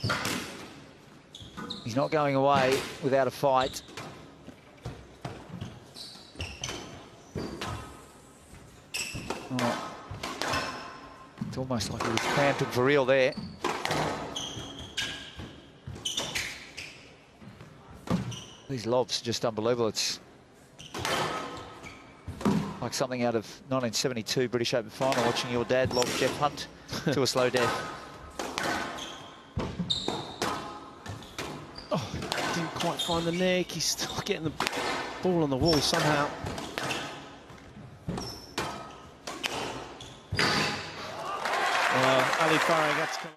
He's not going away without a fight. Oh. It's almost like he was cramped for real there. These lobs are just unbelievable. It's like something out of 1972 British Open final, watching your dad lob Jeff Hunt to a slow death. Oh, didn't quite find the neck. He's still getting the ball on the wall somehow. Ali Farag had to come.